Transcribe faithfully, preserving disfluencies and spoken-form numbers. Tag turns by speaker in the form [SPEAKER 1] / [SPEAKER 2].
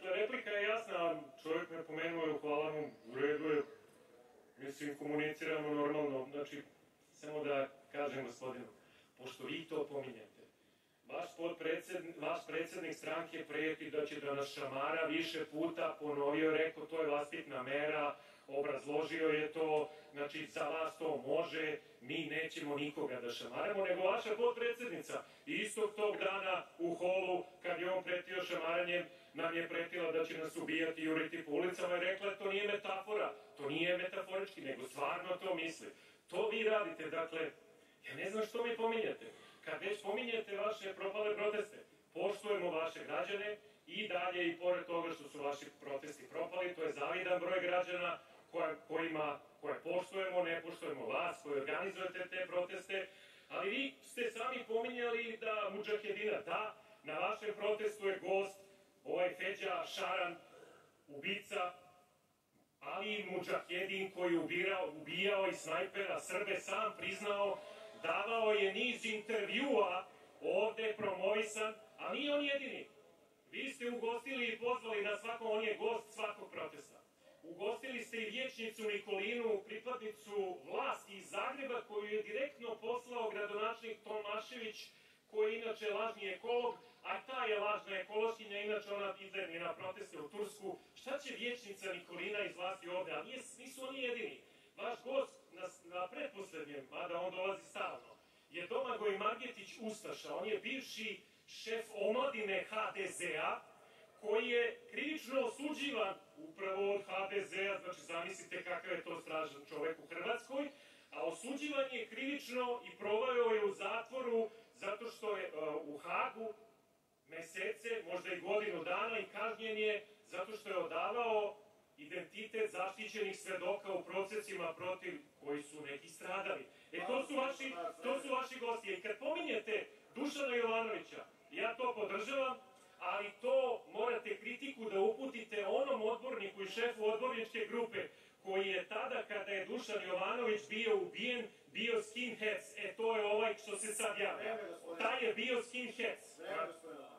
[SPEAKER 1] replika je jasna, čovjek me pomenuo je u Hvalanu, u redu je, mislim, komuniciramo normalno, znači, samo da kažem gospodinu, pošto vi to pominjate, vaš podpredsednik, vaš predsednik stranke preti da će da nas šamara više puta, ponovio, rekao, to je vaspitna mera, obrazložio je to, znači, za vas to može, mi nećemo nikoga da šamaramo, nego vaša podpredsednica istog tog dana u holu, kad je on pretio šamaranjem, nam je pretila da će nas ubijati i juriti po ulicama i rekla, to nije metafora, to nije metaforički, nego stvarno to misli. To vi radite, dakle, ja ne znam što mi pominjate. Kad već pominjete vaše propale proteste, poštujemo vaše građane i dalje i pored toga što su vaši protesti propali, to je zavidan broj građana kojima, koje poštujemo, ne poštujemo vas, koji organizujete te proteste, ali vi ste sami pominjali da mudžahedina, da, na vašem protestu je gost, ovaj Feđa Šaran, ubica, ali i mudžahedin koji je ubirao, ubijao i snajpera Srbe, sam priznao, davao je niz intervjua ovde promovisan, a nije on jedini. Vi ste ugostili i pozvali na svako, on je gost svakog protesta. Ugostili ste i vječnicu Nikolinu, pripadnicu vlasti iz Zagreba, koju je direktno poslao gradonačelnik Tomašević, koji je inače lažni ekolog, a ta je lažna ekološkinja, inače ona ide na proteste u Tursku. Šta će vječnica Nikolina iz vlasti ovde? A nisu oni jedini. Vaš gost na pretposlednjem, mada on dolazi stalno, je Domagoj Margetić Ustaša. On je bivši šef omladine ha de zea, koji je krivično osuđivan upravo od ha de zea, znači zamislite kakav je to stražan čovek u Hrvatskoj, a osuđivan je krivično i proveo je u zatvoru zato što je u Hagu mesece, možda i godinu dana, i kažnjen je zato što je odavao identitet zaštićenih svedoka u procesima protiv koji su neki stradali. E, to su vaši, to su vaši gosti. I kad pominjete Dušana Jovanovića, ja to podržavam, ali to morate kritiku da uputite onom odborniku i šefu odborničke grupe koji je tada, kada je Dušan Jovanović bio ubijen, bio skinheads. E, to je ovaj što se sad javlja. Taj je bio skinheads.